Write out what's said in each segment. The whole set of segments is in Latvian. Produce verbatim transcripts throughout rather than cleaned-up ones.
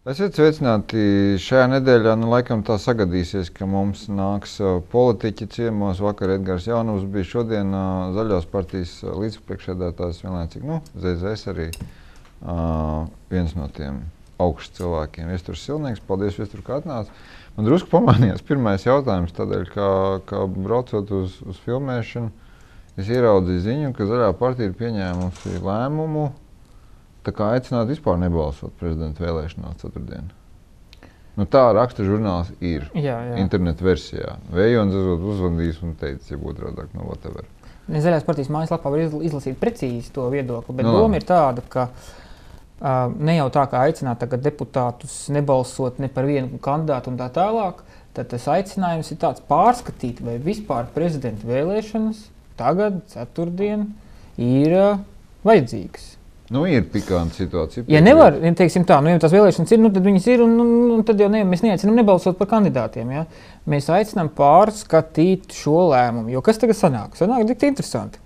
Esiet sveicināti šajā nedēļā, nu laikam tā sagadīsies, ka mums nāks politiķi ciemos. Vakar Edgars Jaunus bija, šodien Zaļās partijas līdzpriekšsēdētājs vienlaicīgi, nu, Z Z S arī uh, viens no tiem augstu cilvēkiem. Viesturs Silnieks, paldies, Viestur, ka atnāc. Man drusku pamanījās pirmais jautājums, tādēļ, ka, ka braucot uz, uz filmēšanu, es ieraudzīju ziņu, ka Zaļā partija ir pieņēmusi lēmumu, tā kā aicināt vispār nebalsot prezidenta vēlēšanās ceturtdien. Nu, tā raksta žurnāls ir jā, jā. internet versijā. Vējons uzvandījis un teicis, ja būtu rādāk no whatever. Zaļās partijas mājaslapā var izlasīt precīzi to viedokli, bet no, doma ir tāda, ka uh, ne jau tā kā aicināt tagad deputātus nebalsot ne par vienu kandidātu un tā tālāk, tad tas aicinājums ir tāds pārskatīt, vai vispār prezidenta vēlēšanas tagad, ceturtdien, ir uh, vajadzīgas. Nu, ir pikanta situācija. Ja nevar, teiksim tā, nu, ja tās vēlēšanas ir, nu, tad viņas ir, un, un, un tad jau ne, mēs neaicinām nebalsot par kandidātiem, ja? Mēs aicinām pārskatīt šo lēmumu, jo kas tagad sanāk? Sanāk tik interesanti.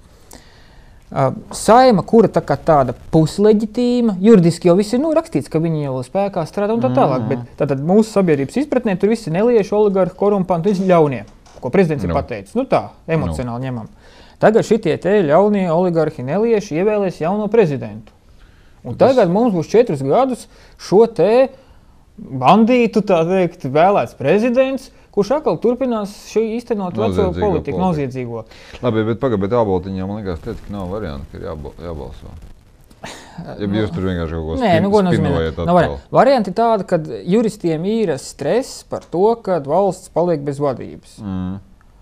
Uh, saima, kura tā kā tāda pusleģitīma, juridiski jau viss ir, nu, rakstīts, ka viņi jau spēkā strādā un tā tālāk, bet tātad mūsu sabiedrības izpratnē tur visi nelieši, oligarhi, korumpanti, visi ļaunie, ko prezidents ir no. pateicis. Nu tā, emocionāli no. ņemam. Tagad šitie te ļaunie oligarhi nelieši ievēlēs jauno prezidentu. Un tagad mums būs četrus gadus šo te bandītu, tā teikt, vēlēts prezidents, kurš atkal turpinās šī īstenot veco politiku, noziedzīgo. Labi, bet pagaid, bet Āboltiņam, man liekas, teica, ka nav varianti, ka ir jābal, jābalso. Ja no, jūs tur vienkārši kaut ko nē, spin, nu, spinojat no, varianti. varianti tāda, ka juristiem ir stress par to, ka valsts paliek bez vadības. Mm.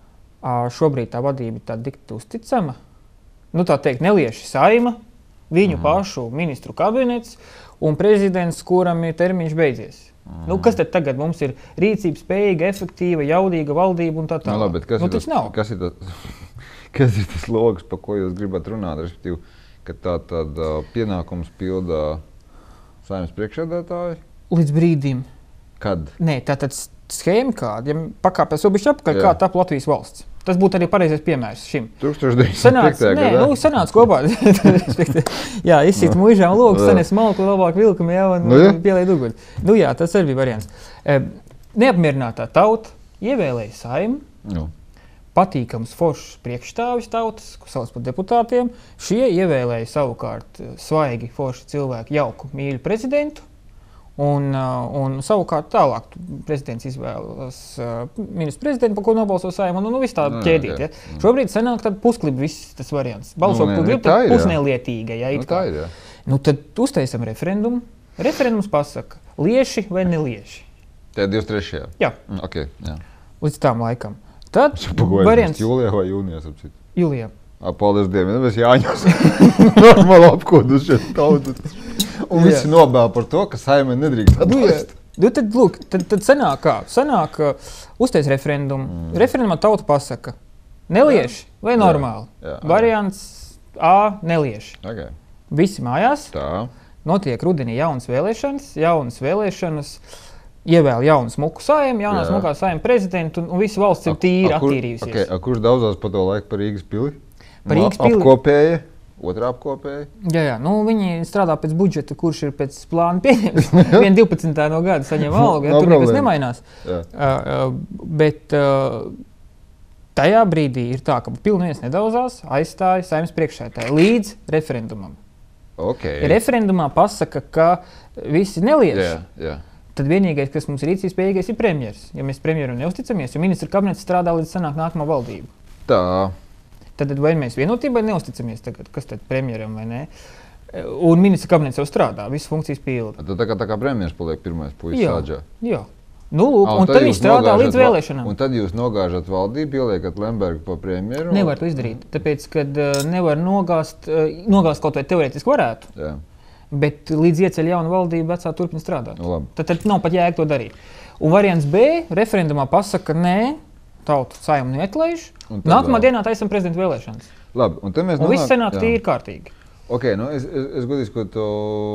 Šobrīd tā vadība ir tāda dikti uzticama. Nu, tā teikt, nelieši saima, viņu mm. pašu ministru kabinets un prezidents, kuram ir termiņš beidzies. Mm. Nu, kas tad tagad mums ir rīcības spējīga, efektīva, jaudīga valdība un tā tālāk? Nu, labi, bet kas, nu, ir tas, kas, ir tas, kas ir tas logs, pa ko jūs gribat runāt? Respektīvi, ka tā tad uh, pienākums pildā saimnes priekšsēdētāji? Līdz brīdim. Kad? Nē, tā tad schēma kāda, ja pakāpēs sobišķi apakaļ, kā tap Latvijas valsts. Tas būtu arī pareizais piemērs šim. tūkstoš deviņsimt piektajā Nē, nu, sanāca kopā. jā, izsīt muižām logu, sanes malku, labāk vilkumi, jā, un nu, ja? pielēja uguļu. Nu jā, tas arī bija variants. E, neapmierinātā tauta ievēlēja saimu, nu. patīkams foršs priekšstāvis tautas, ko sauc par deputātiem. Šie ievēlēja savukārt svaigi forši cilvēki jauku mīļu prezidentu. Un, un savukārt tālāk prezidents izvēlas uh, ministru prezidentu, par ko nobalso saima, un nu, viss tā ķēdīt. Ja. Šobrīd sanāk tāda puskliba viss tas variants. Balso, nu, ko grib, tad pusnelietīga. Ja, nu, tā ir, jā. Nu, tad uztaisam referendumu. Referendums pasaka, lieši vai nelieši. Tā ir divdesmit trešajā Jā. Mm, okay, jā. Līdz tām laikam. Tad Pagojams, variants... Jūlijā vai jūnijā, sapcīt? Jūlijā. A, paldies Dievam, mēs Jāņos normāli apkodušies tautu. Un visi nobēl par to, ka saimē nedrīkst atbalst. Nu, tad, lūk, tad, tad sanāk kā? Sanāk, uh, uztais referendumu. Mm. Referendumā tauta pasaka, nelieši jā. vai normāli? Jā. Jā. Variants A, nelieši. Okay. Visi mājās. Tā. Notiek rudenī jaunas vēlēšanas, jaunas vēlēšanas, ievēl jaunu smuku saimu, jaunā jā. smukā saima prezidentu, un, un visa valsts ir tīri a, a, kur, attīrījusies. Okay. A, kurš daudzās pa to laiku par Rīgas pili? Par Rīgas pili. Apkopēja. Otrā apkopēja? Jā, jā. Nu, viņi strādā pēc budžeta, kurš ir pēc plāna pieņemts. viena divpadsmitā no gada saņem algu, ja no tur nekas nemainās. Uh, uh, bet uh, tajā brīdī ir tā, ka pilnies nedaudzās, aizstāja saimnes priekšsēdētāju līdz referendumam. Okay. Ja referendumā pasaka, ka visi nelieši, jā, jā. tad vienīgais, kas mums ir rīcības spējīgais, ir premjers. Ja mēs premjeram neusticamies, jo ministra kabinets strādā līdz sanāk nākamā valdība. Tā. Tad vai mēs vienotībai neusticamies tagad, kas tad premjeram vai nē. Un ministra kabinets jau strādā, visas funkcijas pilda. Tad tā kā, tā kā premjers paliek pirmais puisis sāģā. Jā, nu lūk, A, un, un tad, tad viņš strādā līdz vēlēšanām. Un tad jūs nogāžat valdību, pieliekat Lembergu pa premjeru? Nevar to izdarīt, tāpēc, kad uh, nevar nogāzt, uh, nogāzt kaut vai teorētiski varētu, jā. bet līdz ieceļ jauna valdība vecā turpina strādāt. Nu, tad, tad nav pat jēga to darīt. Un variants B, referendumā pasaka, nē, tautu saimu neatlaiž. Nākamā vēl. dienā taisam prezidenta vēlēšanas. Labi, un, un nonāk... viss sanāk tīri kārtīgi. Ok, nu es, es, es godīgi, ka to,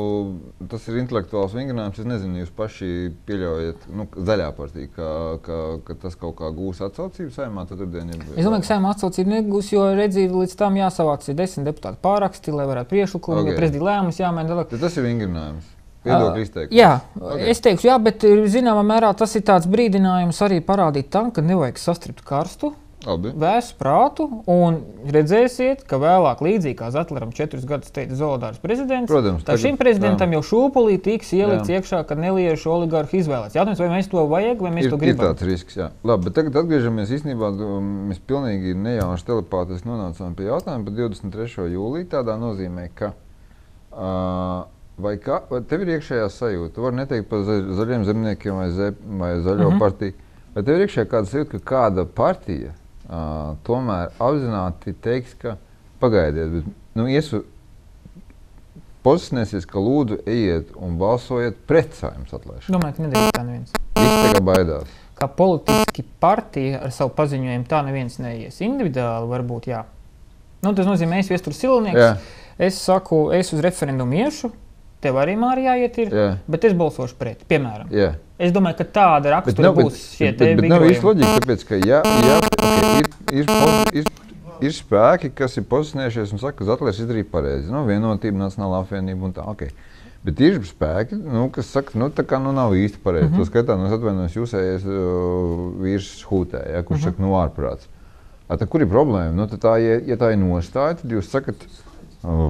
tas ir intelektuāls vingrinājums. Es nezinu, jūs paši pieļaujat, nu, Zaļā partija, ka, ka, ka tas kaut kā gūs atsaucību saimā ceturtdien. Es domāju, ka saimā atsaucību negūs, jo redzību līdz tam jāsavāc ir desmit deputātu pāraksti, lai varētu priekšlikumu, okay. ja prezidija lēmums jāmaina. Tad tas ir vingrinājums. viedokļu izteikums. Jā, okay. es teikšu, jā, bet zināmā mērā tas ir tāds brīdinājums arī parādīt tam, ka nevajag sastript karstu, vēsu prātu un redzēsiet, ka vēlāk līdzīgi kā Zatleram četrus gadus teica Zolodārs prezidents, Protams, tā šim prezidentam jā. Jau šūpulī tiks ielikts jā. Iekšā, ka neliešu oligarhu izvēlēts. Jautājums, vai mēs to vajag, vai mēs ir, to gribam? Ir tāds risks, jā. Labi, bet tagad atgriežamies īstenībā, mēs pilnīgi nejauši telepātiski nonācām pie jautājuma par divdesmit trešo jūliju, tādā nozīmē, ka uh, vai, kā, vai tev ir iekšējā sajūta, tu vari neteikt par zaļiem zemniekiem vai, ze, vai zaļo mm-hmm. partiju, vai tev ir iekšējā kāda sajūta, ka kāda partija Uh, tomēr apzināti teiks, ka pagaidiet, bet, nu, iesu, pozicionēsies, ka lūdzu ejiet un balsojiet pret Saeimas atlaišanu. Domāju, ka nedrīkst tā neviens. Visi tā kā baidās. Kā politiski partija ar savu paziņojumu tā neviens neies. Individuāli varbūt jā. Nu, tas nozīmē, es viestur Silnieks, jā. Es saku, es uz referendumu iešu, tev arī Mārijā iet ir, jā. Bet es balsošu pret, piemēram. Jā. Es domāju, ka tāda rakstura bet, būs bet, šie bet, te bet, bet nav īsti loģika, tāpēc, ka ja, ja, okay, ir, ir, ir, ir spēki, kas ir pozicionējušies un saka, ka Zatlers izdarīja pareizi. Nu, vienotība, nacionālā apvienība un tā, ok. Bet ir spēki, nu, kas saka, nu, tā kā nu nav īsti pareizi. Mm-hmm. To skaitā, nu, es atvainojos jūsējies uh, vīrs Hūtē, ja, kurš mm-hmm. saka, nu, ārprāts. A, tā, kur ir problēma? Nu, tā, ja, ja tā ir nostāja, tad jūs sakat, uh,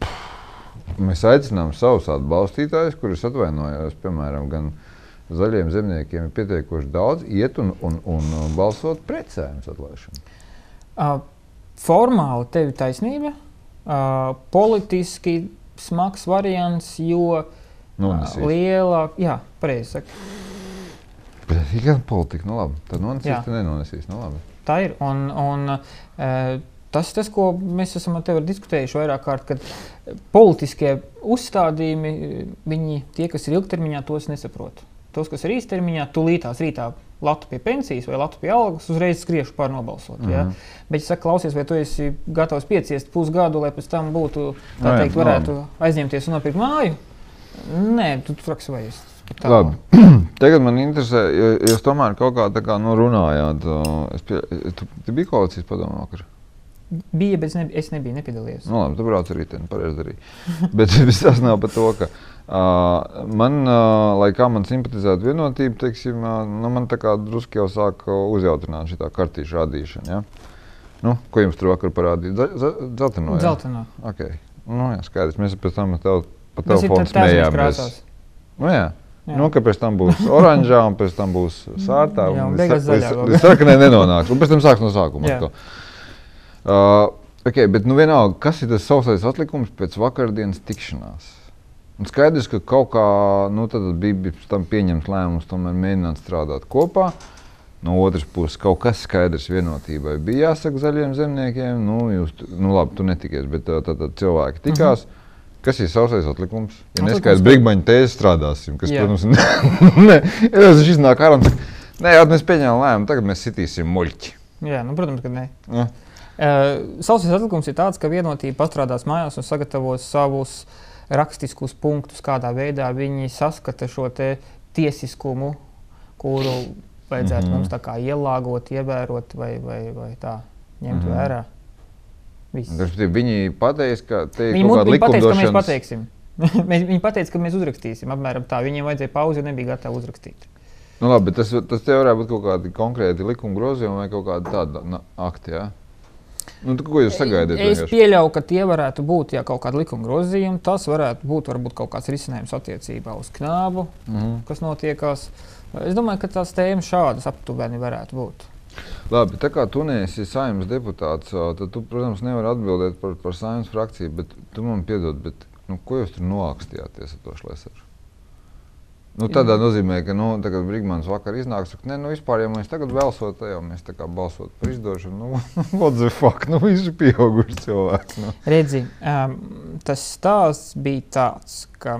mēs aicinām savus atbalstītājus, kurus atvainojos, piemēram, gan zaļiem zemniekiem ir pietiekoši daudz, iet un, un, un balsot pret Saeimas atlaišanu. Uh, formāli tev ir taisnība, uh, politiski smags variants, jo uh, lielāk, jā, pareizi saka. Bet ir gan politika, nu labi, tad nonesīs, tad nenonesīs, nu labi. Tā ir, un, un uh, tas ir tas, ko mēs esam ar tevi diskutējuši vairāk kārt, kad politiskie uzstādījumi, viņi, tie, kas ir ilgtermiņā, tos nesaprot. Tos, kas ir īstermiņā, tūlītās rītā latu pie pensijas vai latu pie algas, uzreiz skriešu pār nobalsot. Mm-hmm. Ja? Bet es saku, klausies, vai tu esi gatavs pieciest pusgadu, lai pēc tam būtu, tā teikt, varētu aizņemties un nopirkt māju? Nē, tu traks vai es. Labi. Tagad man interesē, ja jūs tomēr kaut kā tā kā nu runājāt, es pie, tu, tu biji koalīcijas padomā vakar? Bija, bet es, ne, es nebiju, nepiedalījos. Nu labi, tu brauc arī ten, pareizi darīji. Bet viss tas nav par to, ka uh, man, uh, lai kā man simpatizētu vienotību, teiksim, uh, nu man tā kā druski jau sāk uzjautrināt šitā kartīšu rādīšana, ja? Nu, ko jums tur vakar parādīja? Dzelteno, ja? Dzelteno. Ok. Nu jā, skaidrs, mēs pēc tam tev, pa telefonu smējāmies. Nu jā. Jā. Nu, ka pēc tam būs oranžā un pēc tam būs sārtā. Jā, un beigās zaļā. Līdz sarkanai nenonāks. Un pēc tam sāks no sākuma ar to. Uh, ok, bet nu vienalga, kas ir tas sausais atlikums pēc vakardienas tikšanās? Un skaidrs, ka kaut kā, nu tad bija pēc tam pieņemts lēmums tomēr mēģināt strādāt kopā. No otras puses, kaut kas skaidrs vienotībai bija jāsaka zaļiem zemniekiem. Nu, jūs, nu labi, tu netikies, bet tā, tā, tā cilvēki tikās. Mm-hmm. Kas ir sausais atlikums? Ja neskaidrs Brigmaņa tēzi strādāsim, kas, jā. Protams, ne, ja viņš iznāk ārā un saka, nē, jā, mēs pieņēmām lēmumu, tagad mēs sitīsim muļķi. Jā, nu, protams, ka nē. Ja. Uh, sausais atlikums ir tāds, ka vienotība pastrādās mājās un sagatavos savus rakstiskus punktus, kādā veidā viņi saskata šo te tiesiskumu, kuru vajadzētu mm-hmm. mums tā kā ielāgot, ievērot vai, vai, vai tā ņemt mm-hmm. vērā. Viss. Viņi pateica, ka te ir viņi kaut kāda likumdošanas... Viņi pateica, ka mēs pateiksim. Viņi pateica, ka mēs uzrakstīsim, apmēram tā. Viņiem vajadzēja pauzi, jo nebija gatavi uzrakstīt. Nu labi, bet tas, tas te varētu būt kaut kādi konkrēti likuma grozījumi vai kaut kāda tāda na, akti, jā? Nu, tu, ko jūs sagaidiet? Es vienkārši? Pieļauju, ka tie varētu būt, ja kaut kāda likuma grozījuma, tas varētu būt varbūt kaut kāds risinājums attiecībā uz knābu, mm-hmm. kas notiekās. Es domāju, ka tās tēmas šādas aptuveni varētu būt. Labi, tā kā tu neesi Saeimas deputāts, tad tu, protams, nevari atbildēt par, par Saeimas frakciju, bet tu man piedod, bet nu, ko jūs tur noākstījāties ar to Šlesaru? Nu, tādā nozīmē, ka, nu, tagad Brigmans vakar iznāks, ka, ne, nu, vispār, ja mēs tagad balsot, jau mēs tā kā balsot par izdošanu, nu, what the fuck, nu, visi pieauguši cilvēki, nu. Redzi, um, tas stāsts bija tāds, ka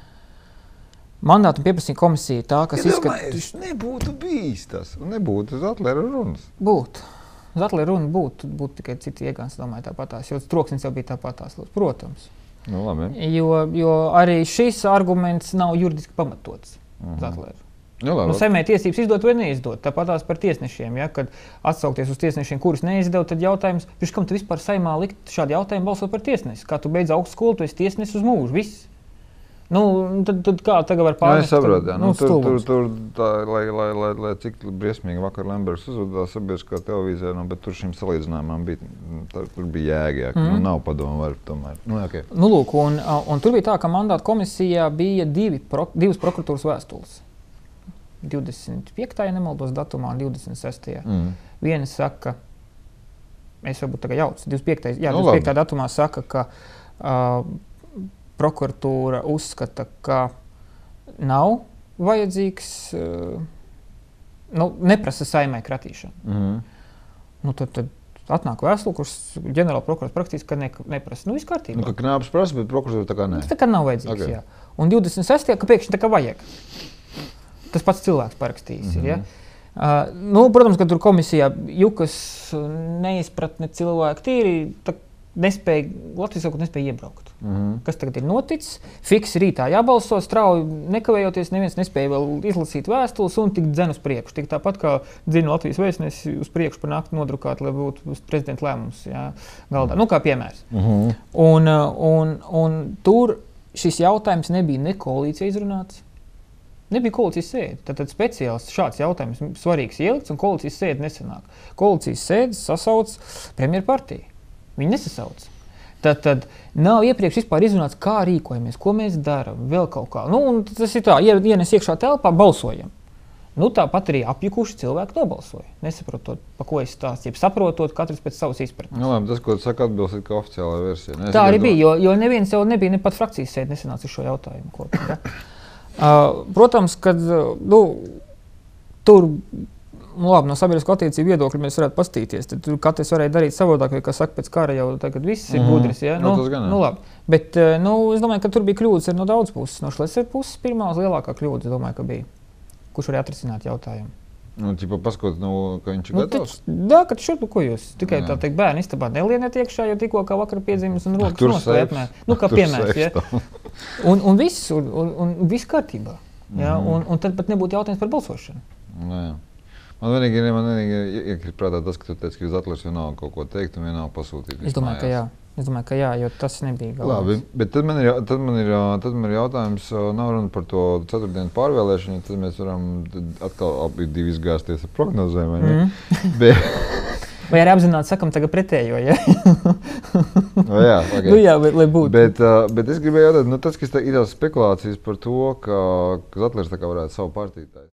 mandātu un pieprasījuma komisija tā, kas ja izskata... Ja nebūtu bijis tas, un nebūtu Zatlera runas. Būtu. Zatlera runa būtu, būtu tikai citi iegāns, domāju, tāpatās, jo troksnis jau bija tāpatās, protams. Nu, labi. Jo, jo arī šis arguments nav juridiski pamatots mm-hmm. Zatlera. Nu, labi. Nu, Saeimai tiesības izdot vai neizdot, tāpatās par tiesnešiem, ja, kad atsaukties uz tiesnešiem, kurus neizdod, tad jautājums, pirms kam tu vispār Saeimā likt šādu jautājumu balsot par tiesnesi? Kā tu beidz augstskolu, tu esi tiesnesis uz mūžu, viss. Nu, tad, tad kā tagad var pārnest? Jā, es saprotu, jā. Nu, Nu, tur, tur, stulbums. tur tā, lai, lai, lai, lai cik briesmīgi vakar Lembergs uzvedās sabiedriskā televīzijā, nu, bet tur šim salīdzinājumam bija, tur, tur bija jēga, jā, ka Mhm. nu, nav padomu var tomēr. Nu, jā, okay. Nu, lūk, un, un tur bija tā, ka mandāta komisijā bija divi, pro, divas prokuratūras vēstules. divdesmit piektajā nemaldos datumā un divdesmit sestajā Mm. Viena saka, es varbūt tagad jaucu, divdesmit piektajā Jā, Nu, divdesmit piektajā labi. datumā saka, ka uh, prokuratūra uzskata, ka nav vajadzīgs, uh, nu, neprasa saimai kratīšanu. Mm. Nu, tad, tad atnāk vēstule, kurš ģenerāla prokurors praktiski, ka ne, neprasa. Nu, viss kārtībā. Nu, ka knāps prasa, bet prokuratūra tā kā nē. Tas tā kā nav vajadzīgs, Okay. jā. Un divdesmit sestajā ka pēkšņi tā kā vajag. Tas pats cilvēks parakstījis Mhm. ir, ja? Uh, nu, protams, ka tur komisijā jukas neizpratne cilvēki tīri, tā nespēja, Latvijas sakot, nespēja iebraukt. Mm. Kas tagad ir noticis? Fiksi rītā jābalso, strauji nekavējoties, neviens nespēja vēl izlasīt vēstules un tik dzen uz priekšu. Tik tāpat kā dzina Latvijas vēstnesi uz priekšu par nakti nodrukāt, lai būtu prezidenta lēmums, jā, galdā. Nu, kā piemērs. Mm. Un, uh, un, un tur šis jautājums nebija ne koalīcija izrunāts, nebija koalīcijas sēde. Tad, tad speciāls šāds jautājums svarīgs ielikts, un koalīcijas sēde nesanāk. Koalīcijas sēdes sasauc premjerpartiju. Viņi nesasauc. Tad, tad nav iepriekš vispār izrunāts, kā rīkojamies, ko mēs darām, vēl kaut kā. Nu, un tas ir tā, ja ienes iekšā telpā, balsojam. Nu, tāpat arī apjukuši cilvēki nobalsoja. Nesaprotot, pa ko es stāstu, jeb saprotot, katrs pēc savas izpratnes. Nu, labi, tas, ko tu saki, atbilst kā oficiālā versija. Ne? Es Tā arī gribētu- bija, jo, jo neviens jau nebija, ne pat frakcijas sēde nesanāca uz šo jautājumu kopā. Ja? Uh, protams, kad uh, nu, tur nu, labi, no sabiedrisko attiecību viedokļa mēs varētu pastīties. Tad tur katrs varēja darīt savādāk, jo, kā saka, pēc kara jau tagad viss ir Mhm. gudrs. Ja? Nu, Nu, tas gan, jā. nu, labi. Bet uh, nu, es domāju, ka tur bija kļūdas arī no daudz puses. No Šlesera puses pirmā lielākā kļūda, es domāju, ka bija. Kurš varēja atrisināt jautājumu? Nu, ķipa, paskot, nu, ka viņš ir Nu, gatavs. taču- Jā, kad šur, ko jūs tikai Jā. tā teikt, bērni istabā nelieniet iekšā, jo tikko kā vakar piedzimis un rokas Tur nostāja seifs. apmēr. Nu, kā Tur piemērs, seifs ja? stāv. Un, un viss, un, un, un viss kārtībā. Ja? Mhm. Un, un tad pat nebūtu jautājums par balsošanu. Nu, jā. Man vienīgi, man vienīgi iekrīt prātā tas, ka tu teici, ka uz Atlers vienalga kaut ko teikt un vienalga pasūtīt. Es domāju, ka jā. Es domāju, ka jā, jo tas nebija Labi, galvenais. bet tad man ir, jau- tad man ir, jau- tad man ir jautājums, ā, nav runa par to ceturtdienu pārvēlēšanu, tad mēs varam tad atkal abi divi izgāzties ar prognozēm, vai ne? Mm. Bet, Vai arī apzināti sakam tagad pretējo, ja? no jā, okay. Nu jā, bet, lai būtu. Bet, ā, bet es gribēju jautāt, nu tas, kas tā ir tās spekulācijas par to, ka, ka Atlers tā kā varētu savu partiju taisīt.